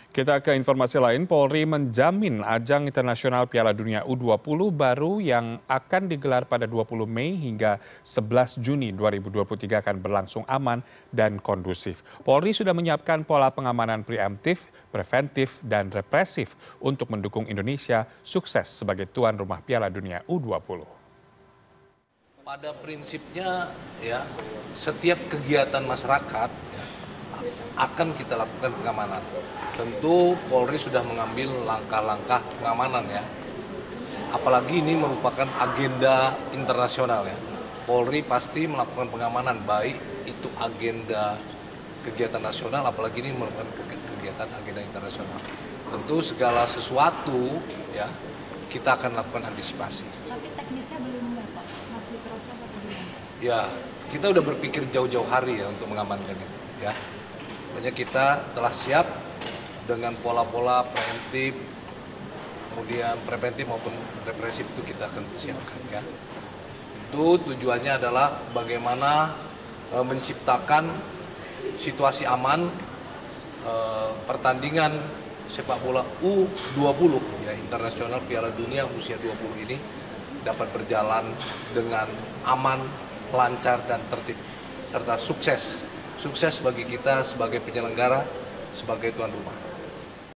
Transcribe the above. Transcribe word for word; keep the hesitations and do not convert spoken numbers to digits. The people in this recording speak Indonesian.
Kita ke informasi lain, Polri menjamin ajang internasional Piala Dunia U dua puluh baru yang akan digelar pada dua puluh Mei hingga sebelas Juni dua ribu dua puluh tiga akan berlangsung aman dan kondusif. Polri sudah menyiapkan pola pengamanan preemptif, preventif, dan represif untuk mendukung Indonesia sukses sebagai tuan rumah Piala Dunia U dua puluh. Pada prinsipnya ya, setiap kegiatan masyarakat ya, akan kita lakukan pengamanan. Tentu Polri sudah mengambil langkah-langkah pengamanan ya. Apalagi ini merupakan agenda internasional ya. Polri pasti melakukan pengamanan baik itu agenda kegiatan nasional, apalagi ini merupakan kegiatan agenda internasional. Tentu segala sesuatu ya kita akan lakukan antisipasi. Tapi teknisnya belum Pak, masih proses atau gimana? Ya, kita udah berpikir jauh-jauh hari ya untuk mengamankan itu ya. Makanya kita telah siap dengan pola-pola preventif, kemudian preventif maupun represif itu kita akan siapkan ya. Itu tujuannya adalah bagaimana e, menciptakan situasi aman e, pertandingan sepak bola U dua puluh ya, internasional Piala Dunia usia dua puluh ini dapat berjalan dengan aman, lancar dan tertib serta sukses. Sukses bagi kita sebagai penyelenggara, sebagai tuan rumah.